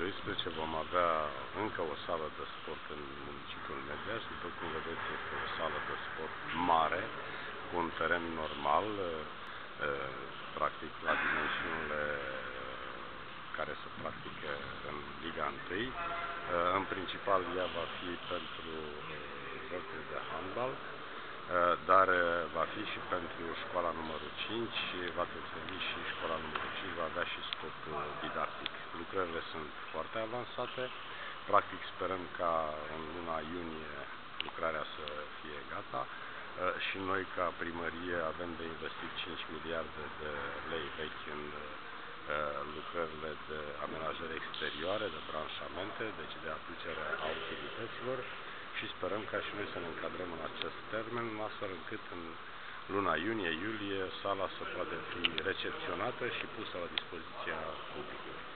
2012 vom avea încă o sală de sport în municipiul Mediaș. După cum vedeți, este o sală de sport mare, cu un teren normal, practic la dimensiunile care se practică în Liga 1. În principal, ea va fi pentru jocuri de handbal, dar va fi și pentru școala numărul 5, va deservi și școala numărul 5, va avea și scop didactic. Lucrările sunt foarte avansate, practic sperăm ca în luna iunie lucrarea să fie gata și noi ca primărie avem de investit 5 miliarde de lei vechi în lucrările de amenajări exterioare, de branșamente, deci de aducere a utilităților, și sperăm ca și noi să ne încadrăm în acest termen, astfel încât în luna iunie-iulie sala să poate fi recepționată și pusă la dispoziția publicului.